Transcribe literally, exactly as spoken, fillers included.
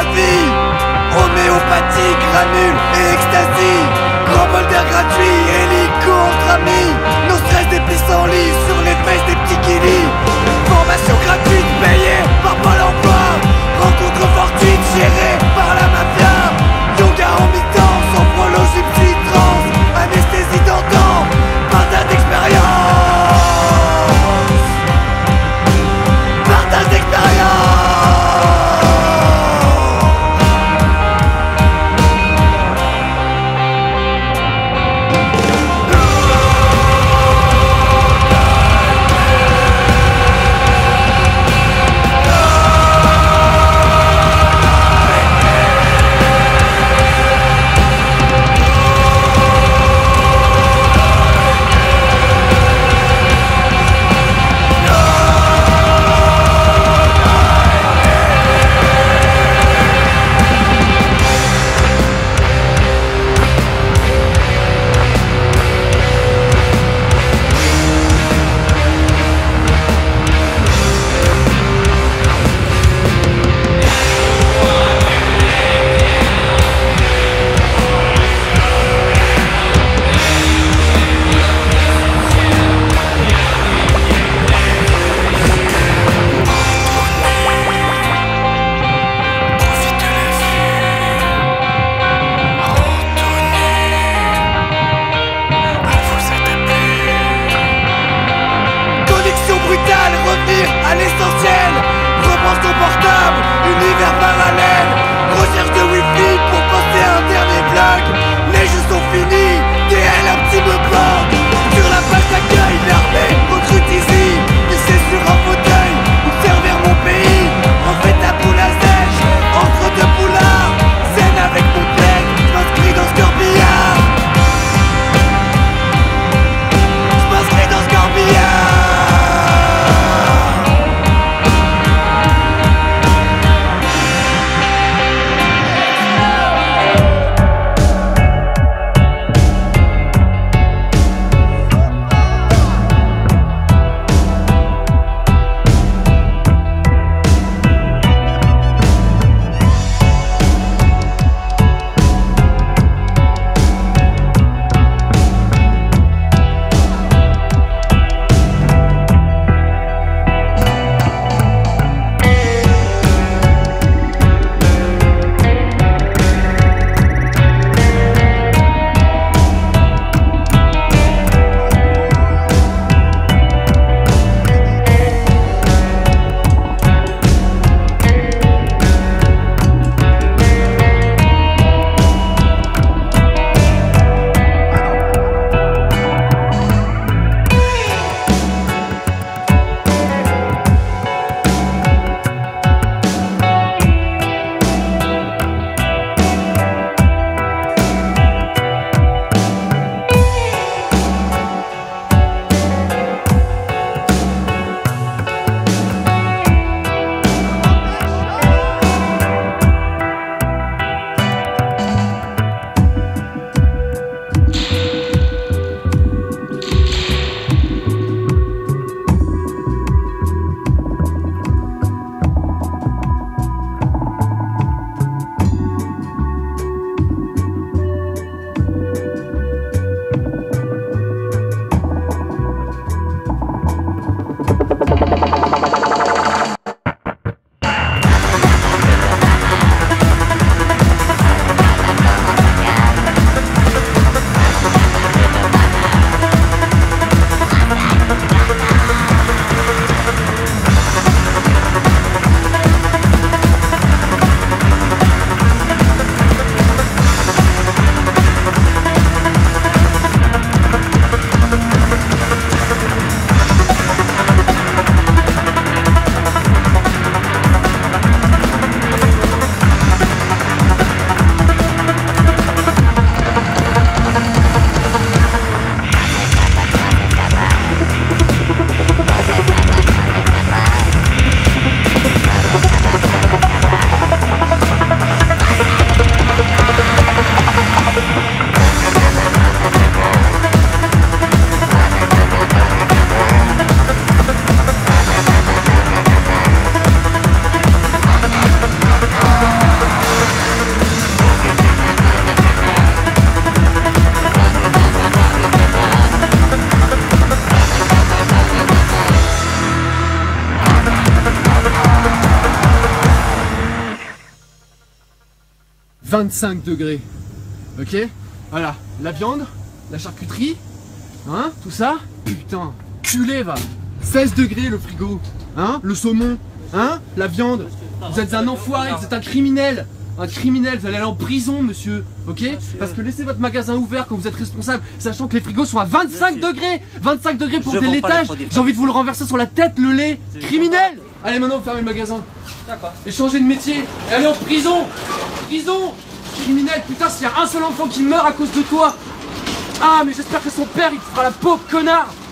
la vie. Homéopathie, granule et ecstasy. Grand bol d'air gratuit, hélico entre amis. Nos stress des pissenlits sur les fesses des petits guilis. Formation gratuite payée par Pôle emploi. Rencontre fortuite gérée par la mafia. Yoga en mi-temps, sophrologie, psy-trance. Anesthésie d'antan, partage d'expérience. Partage d'expérience. À l'essentiel, reprends ton portable, univers parallèle. Recherche de wifi pour poster un dernier vlog. Les jeux sont finis, D L un petit me planque. Sur la page d'accueil, l'armée recrute ici. Glissé sur un fauteuil, pour servir mon pays. En fait à boule à sèche, entre deux boulards. Scène avec mon plaid, j'm'inscris dans Scorbillard. J'm'inscris dans Scorbillard. vingt-cinq degrés. Ok? Voilà, la viande, la charcuterie, hein, tout ça. Putain, culé va. seize degrés le frigo, hein, le saumon, hein, la viande. Vous êtes un enfoiré, vous êtes un criminel. Un criminel, vous allez aller en prison, monsieur, ok? Parce que laissez votre magasin ouvert quand vous êtes responsable, sachant que les frigos sont à vingt-cinq degrés. vingt-cinq degrés pour des laitages. J'ai envie de vous le renverser sur la tête, le lait. Criminel! Allez, maintenant, vous fermez le magasin. D'accord. Et changez de métier. Et allez en prison. Prison. Criminel, putain, s'il y a un seul enfant qui meurt à cause de toi. Ah, mais j'espère que son père, il te fera la peau, connard.